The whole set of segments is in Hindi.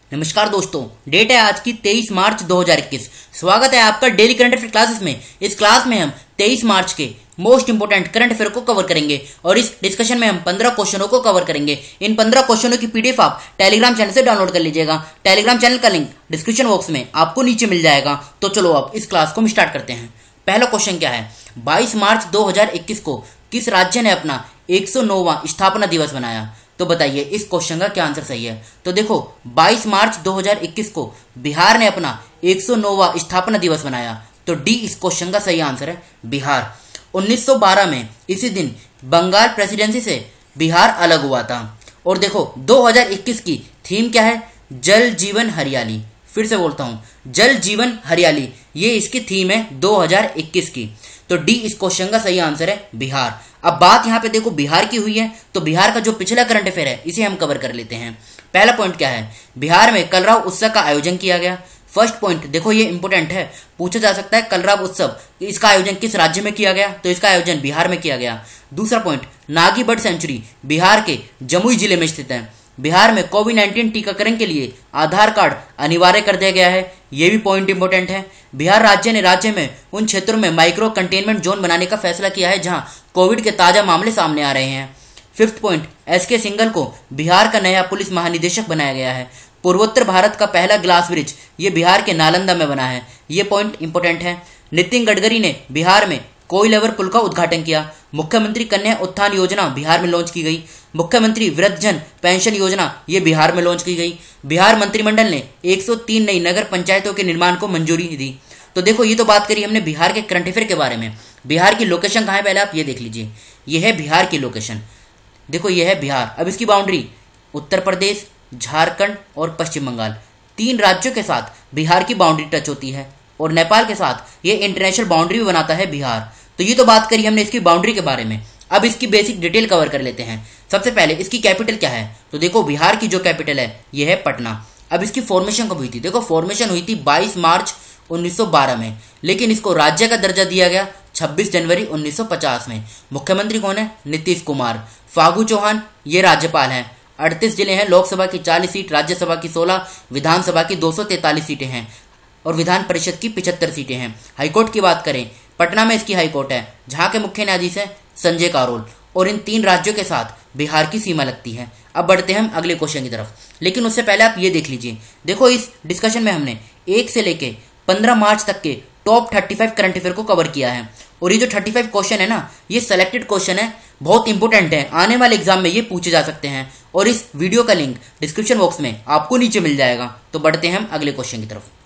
नमस्कार दोस्तों, डेट है आज की 23 मार्च 2021। स्वागत है आपका डेली करंट अफेयर क्लासेस में। इस क्लास में हम 23 मार्च के मोस्ट इंपोर्टेंट करंट अफेयर को कवर करेंगे और इस डिस्कशन में हम 15 क्वेश्चनों को कवर करेंगे। इन 15 क्वेश्चनों की पीडीएफ आप टेलीग्राम चैनल से डाउनलोड कर लीजिएगा। टेलीग्राम चैनल का लिंक डिस्क्रिप्शन बॉक्स में आपको नीचे मिल जाएगा। तो चलो अब इस क्लास को हम स्टार्ट करते हैं। पहला क्वेश्चन क्या है, 22 मार्च 2021 को किस राज्य ने अपना 109वां स्थापना दिवस मनाया? तो बताइए इस क्वेश्चन का क्या आंसर सही है। तो देखो 22 मार्च 2021 को बिहार ने अपना 109वां स्थापना दिवस मनाया। तो डी इस क्वेश्चन का सही आंसर है, बिहार। 1912 में इसी दिन बंगाल प्रेसिडेंसी से बिहार अलग हुआ था। और देखो 2021 की थीम क्या है, जल जीवन हरियाली। फिर से बोलता हूं, जल जीवन हरियाली, ये इसकी थीम है 2021 की। तो डी इस क्वेश्चन का सही आंसर है, बिहार। अब बात यहां पे देखो बिहार की हुई है, तो बिहार का जो पिछला करंट अफेयर है इसे हम कवर कर लेते हैं। पहला पॉइंट क्या है, बिहार में कलरव उत्सव का आयोजन किया गया। फर्स्ट पॉइंट देखो ये इंपोर्टेंट है, पूछा जा सकता है कलरव उत्सव इसका आयोजन किस राज्य में किया गया? तो इसका आयोजन बिहार में किया गया। दूसरा point, Nagi bird sanctuary Bihar के जमुई जिले में स्थित है। बिहार में कोविड-19 टीकाकरण के लिए आधार कार्ड अनिवार्य कर दिया गया है, यह भी पॉइंट इंपोर्टेंट है। बिहार राज्य ने राज्य में उन क्षेत्रों में माइक्रो कंटेनमेंट जोन बनाने का फैसला किया है जहां कोविड के ताजा मामले सामने आ रहे हैं। फिफ्थ पॉइंट, एसके सिंघल को बिहार का नया पुलिस महानिदेशक बनाया गया है। पूर्वोत्तर भारत का पहला ग्लास ब्रिज ये बिहार के नालंदा में बना है, ये पॉइंट इंपोर्टेंट है। नितिन गडकरी ने बिहार में कोइलवर पुल का उद्घाटन किया। मुख्यमंत्री कन्या उत्थान योजना बिहार में लॉन्च की गई। मुख्यमंत्री वृद्धजन पेंशन योजना ये बिहार में लॉन्च की गई। बिहार मंत्रिमंडल ने 103 नई नगर पंचायतों के निर्माण को मंजूरी दी। तो देखो ये तो बात करी हमने बिहार के करंट अफेयर के बारे में। बिहार की लोकेशन कहाँ है पहले आप ये देख लीजिए, ये है बिहार की लोकेशन। देखो ये है बिहार। अब इसकी बाउंड्री उत्तर प्रदेश, झारखंड और पश्चिम बंगाल, 3 राज्यों के साथ बिहार की बाउंड्री टच होती है और नेपाल के साथ ये इंटरनेशनल बाउंड्री भी बनाता है बिहार। तो ये तो बात करी हमने इसकी बाउंड्री के बारे में। अब इसकी बेसिक डिटेल कवर कर लेते हैं। सबसे पहले इसकी कैपिटल क्या है? तो देखो बिहार की जो कैपिटल है ये है पटना। अब इसकी फॉर्मेशन कब हुई थी? देखो फॉर्मेशन हुई थी 22 मार्च 1912 में, लेकिन इसको राज्य का दर्जा दिया गया 26 जनवरी 1950 में। मुख्यमंत्री कौन है? नीतीश कुमार। फागू चौहान ये राज्यपाल हैं। 38 जिले हैं, लोकसभा की 40 सीट, राज्यसभा की 16, विधानसभा की 243 सीटें हैं और विधान परिषद की 75 सीटें हैं। हाईकोर्ट की बात करें, पटना में इसकी हाईकोर्ट है जहां के मुख्य न्यायाधीश है संजय करोल। और इन 3 राज्यों के साथ बिहार की सीमा लगती है। अब बढ़ते हैं हम अगले क्वेश्चन की तरफ, लेकिन उससे पहले आप ये देख लीजिए। देखो इस डिस्कशन में हमने 1 से लेके 15 मार्च तक के टॉप 35 करंट अफेयर को कवर किया है। और ये जो 35 क्वेश्चन है ना, ये सेलेक्टेड क्वेश्चन है, बहुत इंपोर्टेंट है, आने वाले एग्जाम में ये पूछे जा सकते हैं। और इस वीडियो का लिंक डिस्क्रिप्शन बॉक्स में आपको नीचे मिल जाएगा। तो बढ़ते हैं हम अगले क्वेश्चन की तरफ।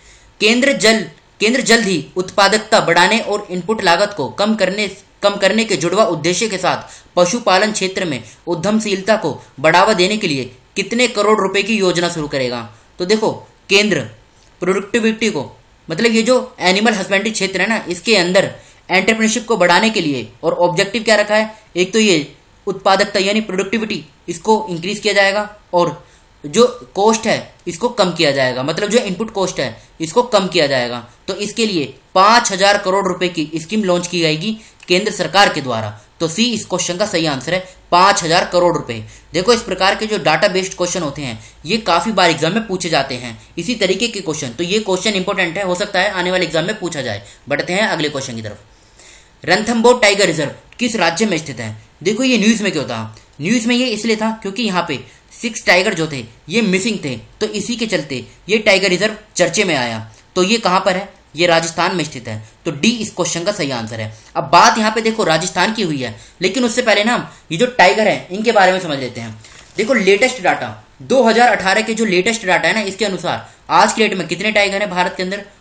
केंद्र जल्द ही उत्पादकता बढ़ाने और इनपुट लागत को कम करने के जुड़वा उद्देश्य के साथ पशुपालन क्षेत्र में उद्यमशीलता को बढ़ावा देने के लिए कितने करोड़ रुपए की योजना शुरू करेगा? तो देखो केंद्र प्रोडक्टिविटी को, मतलब ये जो एनिमल हस्बेंड्री क्षेत्र है ना, इसके अंदर एंटरप्रेन्योरशिप को बढ़ाने के लिए और ऑब्जेक्टिव क्या रखा है? एक तो ये उत्पादकता यानी प्रोडक्टिविटी इसको इंक्रीज किया जाएगा और जो कॉस्ट है इसको कम किया जाएगा, मतलब जो इनपुट कॉस्ट है इसको कम किया जाएगा। तो इसके लिए 5000 करोड़ रुपए की स्कीम लॉन्च की जाएगी केंद्र सरकार के द्वारा। तो सी इस क्वेश्चन का सही आंसर है, 5000 करोड़ रुपए। देखो इस प्रकार के जो डाटा बेस्ड क्वेश्चन होते हैं ये काफी बार एग्जाम में पूछे जाते हैं, इसी तरीके के क्वेश्चन। तो ये क्वेश्चन इंपॉर्टेंट है, हो सकता है आने वाले एग्जाम में पूछा जाए। बढ़ते हैं अगले क्वेश्चन की तरफ। रणथंबोर टाइगर रिजर्व किस राज्य में स्थित है? देखो ये न्यूज में क्यों था? न्यूज में ये इसलिए था क्योंकि यहाँ पे 6 टाइगर जो थे ये मिसिंग थे, तो इसी के चलते ये टाइगर रिजर्व चर्चे में आया। तो ये कहां पर है? ये राजस्थान में स्थित है। तो डी इस क्वेश्चन का सही आंसर है। अब बात यहाँ पे देखो राजस्थान की हुई है, लेकिन उससे पहले ना हम ये जो टाइगर है इनके बारे में समझ लेते हैं। देखो लेटेस्ट डाटा 2018 के जो लेटेस्ट डाटा है ना, इसके अनुसार आज की डेट में कितने टाइगर है भारत के अंदर?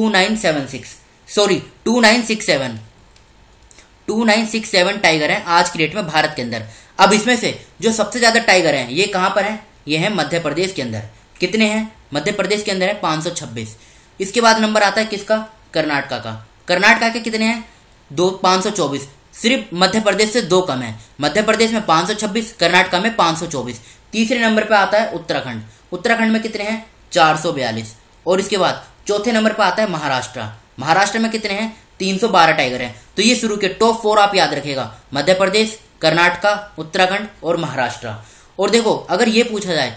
2967 टाइगर हैं आज की डेट में भारत के अंदर। अब इसमें से जो सबसे ज्यादा टाइगर हैं ये कहां पर हैं? ये है मध्य प्रदेश के अंदर। कितने हैं? मध्य प्रदेश के अंदर है 526। इसके बाद नंबर आता है किसका? कर्नाटका का। कर्नाटका के कितने हैं? 524। सिर्फ मध्य प्रदेश से 2 कम है। मध्य प्रदेश में 526, कर्नाटका में 524। तीसरे नंबर पे आता है उत्तराखंड। उत्तराखंड में कितने हैं? 442। और इसके बाद चौथे नंबर पे आता है महाराष्ट्र। महाराष्ट्र में कितने हैं? 312 टाइगर हैं। तो ये शुरू के टॉप 4 आप याद रखेगा, मध्य प्रदेश, कर्नाटका, उत्तराखंड और महाराष्ट्र। और देखो अगर ये पूछा जाए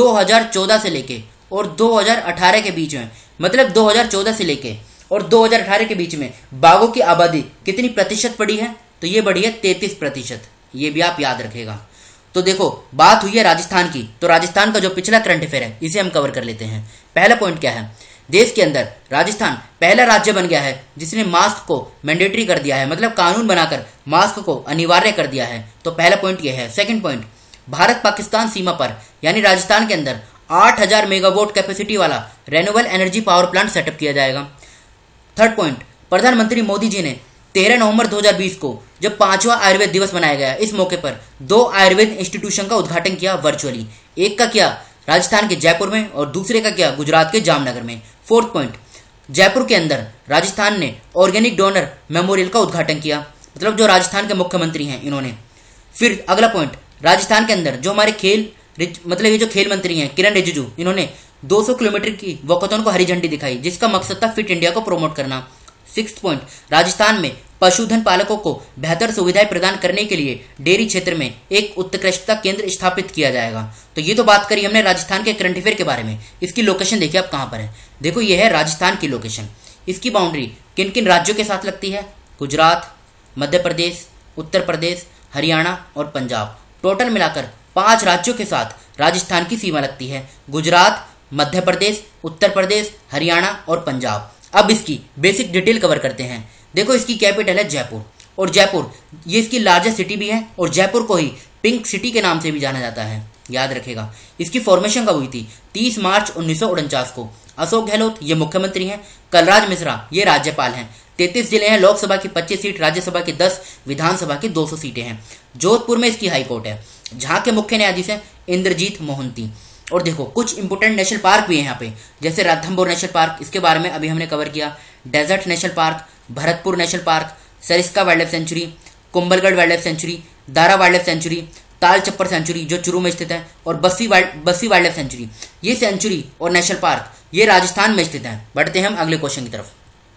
2014 से लेके और 2018 के बीच में, मतलब 2014 से लेके और 2018 के बीच में बाघों की आबादी कितनी प्रतिशत बढ़ी है, तो ये बढ़ी है 33%। ये भी आप याद रखेगा। तो देखो बात हुई है राजस्थान की, तो राजस्थान का जो पिछला करंट अफेयर है इसे हम कवर कर लेते हैं। पहला पॉइंट क्या है, देश के अंदर राजस्थान पहला राज्य बन गया है जिसने मास्क को मैंडेटरी कर दिया है, मतलब कानून बनाकर मास्क को अनिवार्य कर दिया है। तो पहला पॉइंट यह है। सेकंड पॉइंट, भारत पाकिस्तान सीमा पर यानी राजस्थान के अंदर 8000 मेगावाट कैपेसिटी वाला renewable energy power plant setup किया जाएगा। थर्ड पॉइंट, प्रधानमंत्री मोदी जी ने 13 नवंबर 2020 को जब 5वां आयुर्वेद दिवस मनाया गया, इस मौके पर 2 आयुर्वेद इंस्टीट्यूशन का उद्घाटन किया वर्चुअली। एक का किया राजस्थान के जयपुर में और दूसरे का किया गुजरात के जामनगर में। फोर्थ पॉइंट, जयपुर के अंदर राजस्थान ने ऑर्गेनिक डोनर मेमोरियल का उद्घाटन किया, मतलब जो राजस्थान के मुख्यमंत्री हैं इन्होंने। फिर अगला पॉइंट, राजस्थान के अंदर जो हमारे मतलब ये जो खेल मंत्री हैं किरण रिजिजू, इन्होंने 200 किलोमीटर की वॉकथॉन को हरी झंडी दिखाई, जिसका मकसद था फिट इंडिया को प्रमोट करना। सिक्स्थ पॉइंट, राजस्थान में पशुधन पालकों को बेहतर सुविधाएं प्रदान करने के लिए डेयरी क्षेत्र में एक उत्कृष्टता केंद्र स्थापित किया जाएगा। तो ये तो बात करी हमने राजस्थान के करंट अफेयर के बारे में। इसकी लोकेशन देखिए आप कहां पर है। देखो ये है राजस्थान की लोकेशन। इसकी बाउंड्री किन किन राज्यों के साथ लगती है, गुजरात, मध्य प्रदेश, उत्तर प्रदेश, हरियाणा और पंजाब। टोटल मिलाकर 5 राज्यों के साथ राजस्थान की सीमा लगती है, गुजरात, मध्य प्रदेश, उत्तर प्रदेश, हरियाणा और पंजाब। अब इसकी बेसिक डिटेल कवर करते हैं। देखो इसकी कैपिटल है जयपुर, और जयपुर ये इसकी लार्जेस्ट सिटी भी है, और जयपुर को ही पिंक सिटी के नाम से भी जाना जाता है, याद रखेगा। इसकी फॉर्मेशन कब हुई थी, 30 मार्च 1949 को। अशोक गहलोत ये मुख्यमंत्री हैं, कलराज मिश्रा ये राज्यपाल हैं। 33 जिले हैं, लोकसभा की 25 सीट, राज्यसभा की 10, विधानसभा की 200 सीटें हैं। जोधपुर में इसकी हाईकोर्ट है, जहां के मुख्य न्यायाधीश हैं इंद्रजीत मोहंती। और देखो कुछ इंपोर्टेंट नेशनल पार्क भी है यहाँ पे, जैसे रणथंभौर नेशनल पार्क, इसके बारे में अभी हमने कवर किया। Desert national park, Bharatpur national park, Sariska wildlife sanctuary, Kumbhalgarh wildlife sanctuary, Darrah wildlife sanctuary, Tal Chhapar sanctuary जो चुरू में स्थित है, और बस्सी वाइल्ड लाइफ सेंचुरी। ये सेंचुरी और नेशनल पार्क ये राजस्थान में स्थित है। बढ़ते हैं हम अगले क्वेश्चन की तरफ।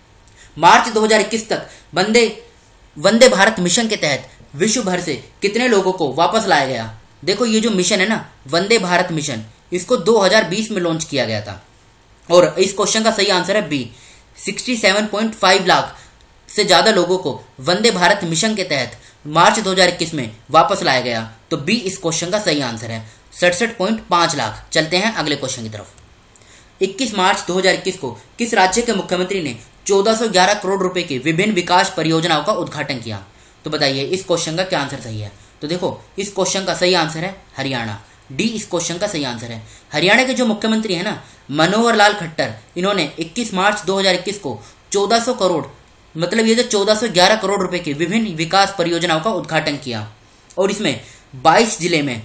मार्च 2021 तक वंदे भारत मिशन के तहत विश्व भर से कितने लोगों को वापस लाया गया। देखो ये जो मिशन है ना, वंदे भारत मिशन, इसको 2020 में लॉन्च किया गया था, और इस क्वेश्चन का सही आंसर है बी। 67.5 लाख से ज्यादा लोगों को वंदे भारत मिशन के तहत मार्च 2021 में वापस लाया गया, तो बी इस क्वेश्चन का सही आंसर है। 67.5 लाख। चलते हैं अगले क्वेश्चन की तरफ। 21 मार्च 2021 को किस राज्य के मुख्यमंत्री ने 1411 करोड़ रुपए की विभिन्न विकास परियोजनाओं का उद्घाटन किया। तो बताइए इस क्वेश्चन का क्या आंसर सही है। तो देखो इस क्वेश्चन का सही आंसर है हरियाणा। डी इस क्वेश्चन का सही आंसर है। हरियाणा के जो मुख्यमंत्री है ना, मनोहर लाल खट्टर, इन्होंने 21 मार्च 2021 को 1400 करोड़, मतलब ये जो 1411 करोड़ रुपए की विभिन्न विकास परियोजनाओं का उद्घाटन किया, और इसमें 22 जिले में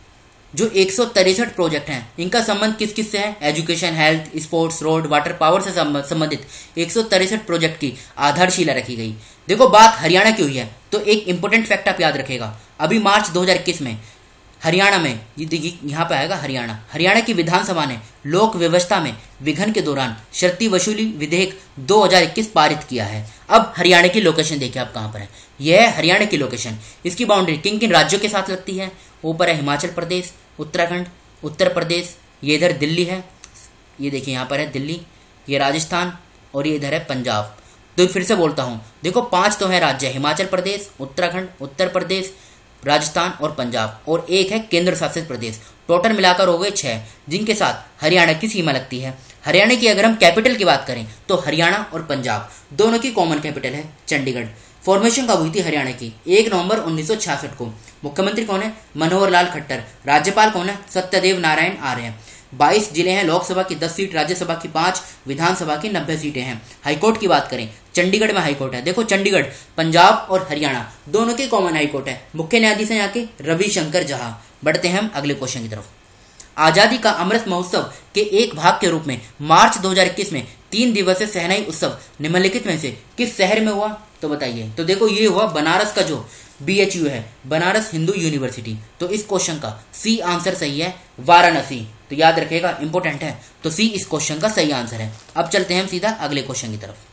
जो 163 प्रोजेक्ट हैं, इनका संबंध किस किस से है, education, health, sports, road, water, power से संबंधित 163 प्रोजेक्ट की आधारशिला रखी गई। देखो बात हरियाणा की हुई है, तो एक इंपॉर्टेंट फैक्ट आप याद रखेगा। अभी मार्च 2021 में हरियाणा में, ये देखिए यहाँ पे आएगा हरियाणा की विधानसभा ने लोक व्यवस्था में विघन के दौरान शर्ती वसूली विधेयक 2021 पारित किया है। अब हरियाणा की लोकेशन देखिए आप कहाँ पर है। यह है हरियाणा की लोकेशन। इसकी बाउंड्री किन किन राज्यों के साथ लगती है। ऊपर है हिमाचल प्रदेश, उत्तराखंड, उत्तर प्रदेश, ये इधर दिल्ली है, ये देखिए यहाँ पर है दिल्ली, ये राजस्थान, और ये इधर है पंजाब। तो फिर से बोलता हूँ, देखो 5 तो है राज्य, हिमाचल प्रदेश, उत्तराखंड, उत्तर प्रदेश, राजस्थान और पंजाब, और एक है केंद्र शासित प्रदेश। टोटल मिलाकर हो गए 6, जिनके साथ हरियाणा की सीमा लगती है। हरियाणा की अगर हम कैपिटल की बात करें तो हरियाणा और पंजाब दोनों की कॉमन कैपिटल है चंडीगढ़। फॉर्मेशन कब हुई थी हरियाणा की, 1 नवंबर 1966 को। मुख्यमंत्री कौन है, मनोहर लाल खट्टर। राज्यपाल कौन है, सत्यदेव नारायण आर्य। 22 जिले हैं, लोकसभा की 10 सीट, राज्यसभा की 5, विधानसभा की 90 सीटें हैं। हाईकोर्ट की बात करें, चंडीगढ़ में हाईकोर्ट है। देखो चंडीगढ़ पंजाब और हरियाणा दोनों के कॉमन हाईकोर्ट है। मुख्य न्यायाधीश हैं यहाँ के रविशंकर जहा। बढ़ते हैं हम अगले क्वेश्चन की तरफ। आजादी का अमृत महोत्सव के एक भाग के रूप में मार्च 2021 में 3 दिवसीय शहनाई उत्सव निम्नलिखित में से किस शहर में हुआ। तो बताइए। तो देखो ये हुआ बनारस का जो BHU है, बनारस हिंदू यूनिवर्सिटी। तो इस क्वेश्चन का सी आंसर सही है, वाराणसी। तो याद रखिएगा, इंपॉर्टेंट है। तो सी इस क्वेश्चन का सही आंसर है। अब चलते हैं हम सीधा अगले क्वेश्चन की तरफ।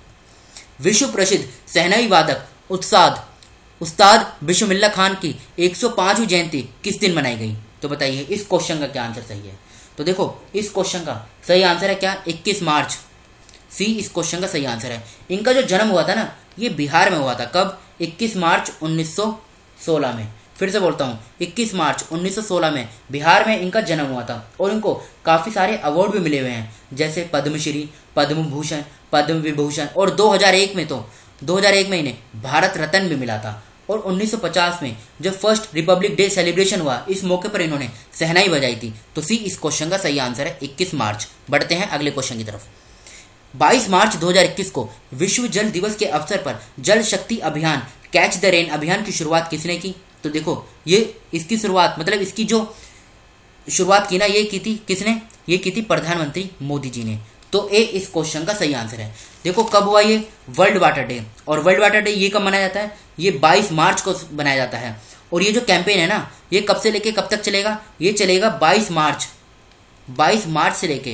विश्व प्रसिद्ध शहनाई वादक उस्ताद बिस्मिल्लाह खान की 105वीं जयंती किस दिन मनाई गई। तो बताइए इस क्वेश्चन का क्या आंसर सही है। तो देखो इस क्वेश्चन का सही आंसर है क्या, 21 मार्च। सी इस क्वेश्चन का सही आंसर है। इनका जो जन्म हुआ था ना, ये बिहार में हुआ था। कब? 21 मार्च 1916 में। फिर से बोलता हूँ, 21 मार्च 1916 में बिहार में इनका जन्म हुआ था। और इनको काफ़ी सारे अवार्ड भी मिले हुए हैं, जैसे पद्मश्री, पद्म भूषण, पद्म विभूषण, और 2001 में इन्हें भारत रत्न भी मिला था। और 1950 में जब फर्स्ट रिपब्लिक डे सेलिब्रेशन हुआ, इस मौके पर इन्होंने शहनाई बजाई थी। तो सी इस क्वेश्चन का सही आंसर है 21 मार्च। बढ़ते हैं अगले क्वेश्चन की तरफ। 22 मार्च 2021 को विश्व जल दिवस के अवसर पर जल शक्ति अभियान कैच द रेन अभियान की शुरुआत किसने की? तो देखो ये इसकी शुरुआत, मतलब इसकी जो शुरुआत की ना, ये की थी किसने? ये की थी प्रधानमंत्री मोदी जी ने। तो ए इस क्वेश्चन का सही आंसर है। देखो कब हुआ ये? World water day. और वर्ल्ड वाटर डे ये कब मनाया जाता है? ये 22 मार्च को मनाया जाता है। और ये जो कैंपेन है ना, ये कब से लेके कब तक चलेगा? ये चलेगा 22 मार्च से लेके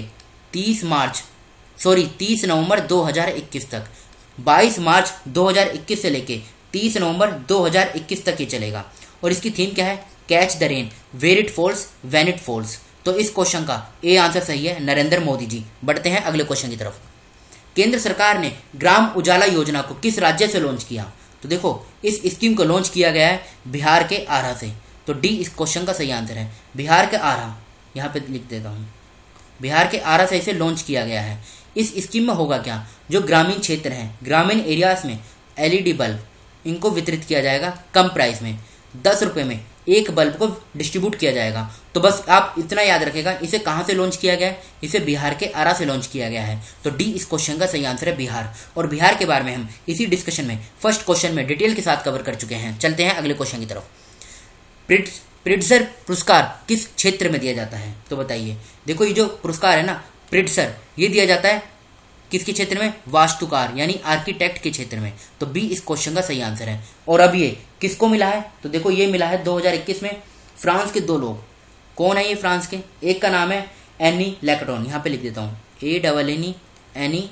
30 नवंबर 2021 तक। 22 मार्च 2021 से लेके 30 नवंबर 2021 तक ये चलेगा। और इसकी थीम क्या है? Catch the rain, where it falls, when it falls. तो इस क्वेश्चन का ए आंसर सही है, नरेंद्र मोदी जी। बढ़ते हैं अगले क्वेश्चन की तरफ। केंद्र सरकार ने ग्राम उजाला योजना को किस राज्य से लॉन्च किया? तो देखो इस स्कीम को लॉन्च किया गया है बिहार के आरा से। तो डी इस क्वेश्चन का सही आंसर है, बिहार के आरा। यहाँ पे लिख देता हूँ, बिहार के आरा से इसे लॉन्च किया गया है। इस स्कीम में होगा क्या? जो ग्रामीण क्षेत्र हैं, ग्रामीण एरियाज में एलईडी बल्ब इनको वितरित किया जाएगा कम प्राइस में। 10 रुपये में एक बल्ब को डिस्ट्रीब्यूट किया जाएगा। तो बस आप इतना याद रखेगा, इसे कहाँ से लॉन्च किया गया है? इसे बिहार के आरा से लॉन्च किया गया है। तो डी इस क्वेश्चन का सही आंसर है, बिहार। और बिहार के बारे में हम इसी डिस्कशन में फर्स्ट क्वेश्चन में डिटेल के साथ कवर कर चुके हैं। चलते हैं अगले क्वेश्चन की तरफ। प्रिट्जर पुरस्कार किस क्षेत्र में दिया जाता है? तो बताइए। देखो ये जो पुरस्कार है ना, प्रिट्जर, ये दिया जाता है किसके क्षेत्र में? वास्तुकार यानी आर्किटेक्ट के क्षेत्र में। तो बी इस क्वेश्चन का सही आंसर है। और अब ये किसको मिला है? तो देखो ये मिला है 2021 में फ्रांस के 2 लोग। कौन है ये फ्रांस के? एक का नाम है एनी लैकटोन, यहाँ पे लिख देता हूँ ANNE, एनी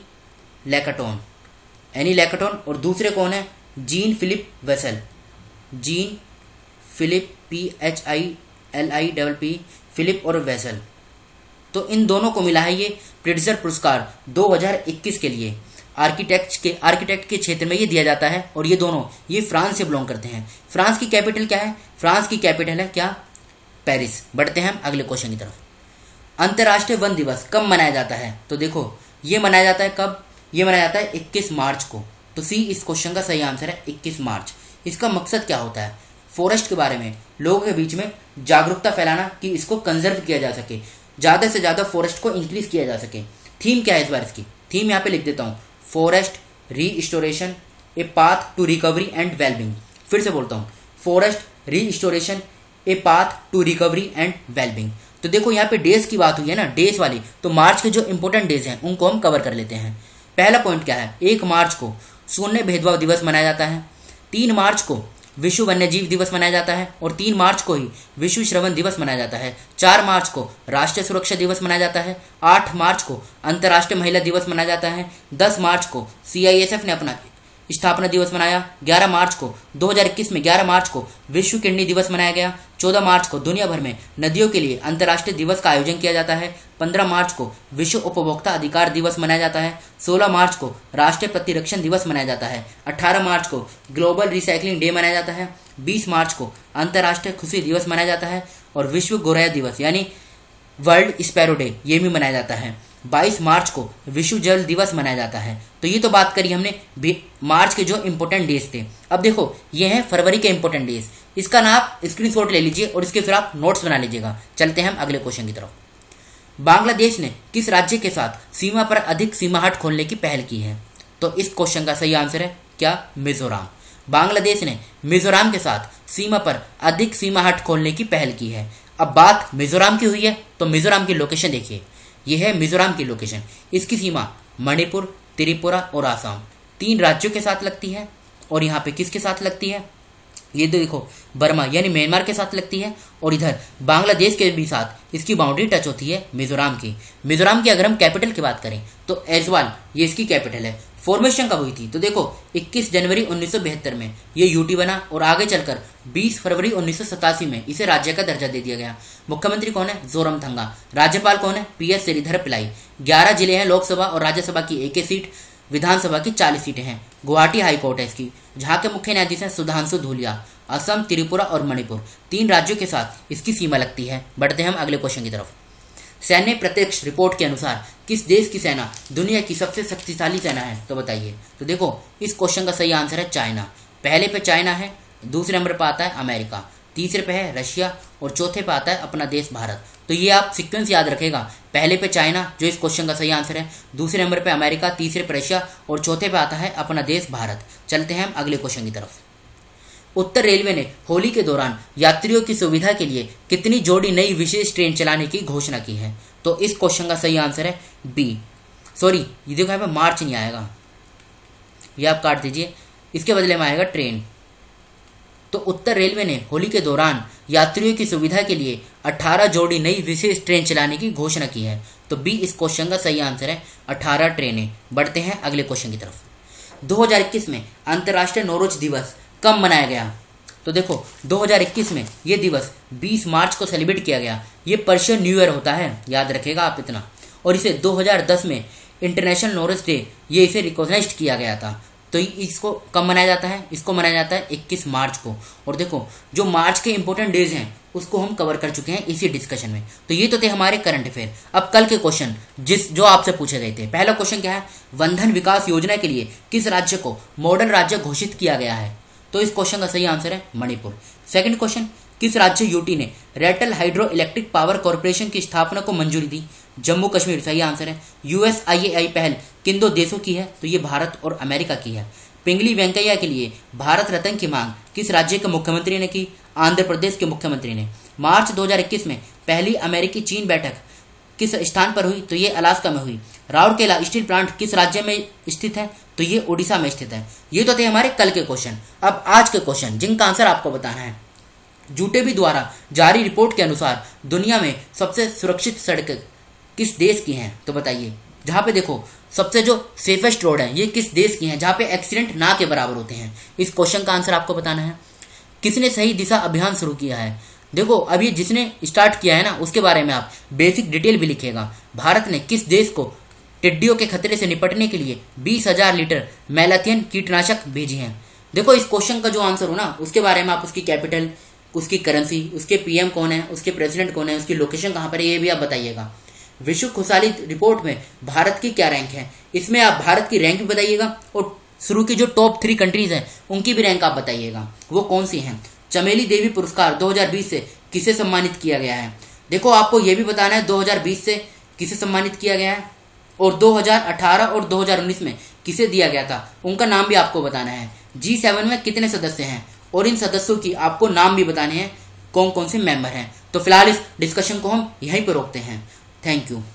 लैकटोन। और दूसरे कौन है? Jean Philipp Wessel, Jean Philipp PHILIPP, Philipp और वेसल। तो इन दोनों को मिला है ये प्रिट्जर पुरस्कार 2021 के लिए। आर्किटेक्ट के क्षेत्र में ये दिया जाता है। और ये दोनों ये फ्रांस से बिलोंग करते हैं। फ्रांस की कैपिटल क्या है? फ्रांस की कैपिटल है क्या? पेरिस। बढ़ते हैं हम अगले क्वेश्चन की तरफ। अंतर्राष्ट्रीय वन दिवस कब मनाया जाता है? तो देखो ये मनाया जाता है कब? ये मनाया जाता है 21 मार्च को। तो सी इस क्वेश्चन का सही आंसर है 21 मार्च। इसका मकसद क्या होता है? फॉरेस्ट के बारे में लोगों के बीच में जागरूकता फैलाना कि इसको कंजर्व किया जा सके, ज़्यादा से ज़्यादा फॉरेस्ट को इंक्रीज किया जा सके। थीम क्या है इस बार? इसकी थीम यहाँ पे लिख देता हूँ, forest restoration a path to recovery and wellbeing. फिर से बोलता हूँ, forest restoration a path to recovery and wellbeing. तो देखो यहाँ पे डेज की बात हुई है ना, डेज वाली। तो मार्च के जो इंपॉर्टेंट डेज हैं उनको हम कवर कर लेते हैं। पहला पॉइंट क्या है? 1 मार्च को शून्य भेदभाव दिवस मनाया जाता है। 3 मार्च को विश्व वन्यजीव दिवस मनाया जाता है। और 3 मार्च को ही विश्व श्रवण दिवस मनाया जाता है। 4 मार्च को राष्ट्रीय सुरक्षा दिवस मनाया जाता है। 8 मार्च को अंतर्राष्ट्रीय महिला दिवस मनाया जाता है। 10 मार्च को CISF ने अपना स्थापना दिवस मनाया। 11 मार्च को 2021 में 11 मार्च को विश्व किडनी दिवस मनाया गया। 14 मार्च को दुनिया भर में नदियों के लिए अंतर्राष्ट्रीय दिवस का आयोजन किया जाता है। 15 मार्च को विश्व उपभोक्ता अधिकार दिवस मनाया जाता है। 16 मार्च को राष्ट्रीय प्रतिरक्षण दिवस मनाया जाता है। 18 मार्च को ग्लोबल रिसाइकलिंग डे मनाया जाता है। 20 मार्च को अंतर्राष्ट्रीय खुशी दिवस मनाया जाता है। और विश्व गौरैया दिवस यानी वर्ल्ड स्पैरो डे ये भी मनाया जाता है। 22 मार्च को विश्व जल दिवस मनाया जाता है। तो ये तो बात करी हमने मार्च के जो इंपॉर्टेंट डेज थे। अब देखो ये हैं फरवरी के इंपॉर्टेंट डेज। इसका नाम स्क्रीनशॉट ले लीजिए और इसके फिर आप नोट्स बना लीजिएगा। चलते हैं हम अगले क्वेश्चन की तरफ। बांग्लादेश ने किस राज्य के साथ सीमा पर अधिक सीमाहट खोलने की पहल की है? तो इस क्वेश्चन का सही आंसर है क्या? मिजोरम। बांग्लादेश ने मिजोरम के साथ सीमा पर अधिक सीमाहट खोलने की पहल की है। अब बात मिजोरम की हुई है तो मिजोरम की लोकेशन देखिए, यह है मिजोरम की लोकेशन। इसकी सीमा मणिपुर, त्रिपुरा और आसाम 3 राज्यों के साथ लगती है। और यहाँ पे किसके साथ लगती है? ये तो देखो बर्मा यानी म्यांमार के साथ लगती है और इधर बांग्लादेश के भी साथ इसकी बाउंड्री टच होती है मिजोरम की। मिजोरम की अगर हम कैपिटल की बात करें तो ऐजवाल ये इसकी कैपिटल है। फॉर्मेशन कब हुई थी तो देखो 21 जनवरी 1972 में ये यूटी बना और आगे चलकर 20 फरवरी 1987 में इसे राज्य का दर्जा दे दिया गया। मुख्यमंत्री कौन है? जोरमथंगा। राज्यपाल कौन है? PS श्रीधर पिल्लाई। 11 जिले हैं, लोकसभा और राज्यसभा की एक सीट, विधानसभा की 40 सीटें हैं। गुवाहाटी हाईकोर्ट है इसकी, जहाँ के मुख्य न्यायाधीश हैं सुधांशु धूलिया। असम, त्रिपुरा और मणिपुर 3 राज्यों के साथ इसकी सीमा लगती है। बढ़ते हैं हम अगले क्वेश्चन की तरफ। सैन्य प्रत्यक्ष रिपोर्ट के अनुसार किस देश की सेना दुनिया की सबसे शक्तिशाली सेना है तो बताइए। तो देखो इस क्वेश्चन का सही आंसर है चाइना। पहले पे चाइना है, दूसरे नंबर पर आता है अमेरिका, तीसरे पे है रशिया और चौथे पे आता है अपना देश भारत। तो ये आप सीक्वेंस याद रखेगा, पहले पे चाइना जो इस क्वेश्चन का सही आंसर है, दूसरे नंबर पे अमेरिका, तीसरे पे रशिया और चौथे पे आता है अपना देश भारत। चलते हैं हम अगले क्वेश्चन की तरफ। उत्तर रेलवे ने होली के दौरान यात्रियों की सुविधा के लिए कितनी जोड़ी नई विशेष ट्रेन चलाने की घोषणा की है? तो इस क्वेश्चन का सही आंसर है बी। सॉरी, ये देखो यहाँ पे मार्च नहीं आएगा, ये आप काट दीजिए, इसके बदले में आएगा ट्रेन। तो उत्तर रेलवे ने होली के दौरान यात्रियों की सुविधा के लिए 18 जोड़ी नई विशेष ट्रेन चलाने की घोषणा की है। तो बी इस क्वेश्चन का सही आंसर है, 18 ट्रेनें। बढ़ते हैं अगले क्वेश्चन की तरफ। 2021 में अंतर्राष्ट्रीय नौरोज दिवस कब मनाया गया? तो देखो 2021 में ये दिवस 20 मार्च को सेलिब्रेट किया गया। ये पर्शियन न्यू ईयर होता है, याद रखेगा आप इतना। और इसे 2010 में इंटरनेशनल नॉरेज डे ये इसे रिकॉग्नाइज किया गया था। तो इसको कब मनाया जाता है? इसको मनाया जाता है 21 मार्च को। और देखो जो मार्च के इंपॉर्टेंट डेज हैं उसको हम कवर कर चुके हैं इसी डिस्कशन में। तो ये तो थे हमारे करंट अफेयर। अब कल के क्वेश्चन जो आपसे पूछे गए थे। पहला क्वेश्चन क्या है? वंधन विकास योजना के लिए किस राज्य को मॉडल राज्य घोषित किया गया है? तो इस क्वेश्चन का सही आंसर है मणिपुर। सेकंड क्वेश्चन, किस राज्य यूटी ने Ratle hydro electric power corporation की स्थापना को मंजूरी दी? जम्मू कश्मीर सही आंसर है। USIAI पहल किन 2 देशों की है? तो ये भारत और अमेरिका की है। पिंगली वेंकैया के लिए भारत रत्न की मांग किस राज्य के मुख्यमंत्री ने की? आंध्र प्रदेश के मुख्यमंत्री ने। मार्च 2021 में पहली अमेरिकी चीन बैठक किस स्थान पर हुई? तो ये अलास्का में हुई। राउरकेला स्टील प्लांट किस राज्य में स्थित है? तो ये उड़ीसा में स्थित है। ये तो थे हमारे कल के क्वेश्चन। अब आज के क्वेश्चन जिनका आंसर आपको बताना है। जूटेबी द्वारा जारी रिपोर्ट के अनुसार दुनिया में सबसे सुरक्षित सड़कें किस देश की हैं? तो बताइए। जहाँ पे देखो सबसे जो सेफेस्ट रोड है ये किस देश की हैं, जहाँ पे एक्सीडेंट ना के बराबर होते हैं। इस क्वेश्चन का आंसर आपको बताना है। किसने सही दिशा अभियान शुरू किया है? देखो अभी जिसने स्टार्ट किया है ना उसके बारे में आप बेसिक डिटेल भी लिखिएगा। भारत ने किस देश को टिड्डियों के खतरे से निपटने के लिए 20,000 लीटर मैलाथियन कीटनाशक भेजी हैं? देखो इस क्वेश्चन का जो आंसर हो ना उसके बारे में आप उसकी कैपिटल, उसकी करेंसी, उसके PM कौन है, उसके प्रेसिडेंट कौन है, उसकी लोकेशन कहाँ पर है, ये भी आप बताइएगा। विश्व खुशहाली रिपोर्ट में भारत की क्या रैंक है? इसमें आप भारत की रैंक भी बताइएगा और शुरू की जो टॉप 3 कंट्रीज हैं उनकी भी रैंक आप बताइएगा, वो कौन सी हैं। चमेली देवी पुरस्कार 2020 से किसे सम्मानित किया गया है? देखो आपको ये भी बताना है 2020 से किसे सम्मानित किया गया है और 2018 और 2019 में किसे दिया गया था, उनका नाम भी आपको बताना है। G7 में कितने सदस्य हैं और इन सदस्यों की आपको नाम भी बताने हैं, कौन कौन से मेंबर हैं। तो फिलहाल इस डिस्कशन को हम यहीं पर रोकते हैं। Thank you.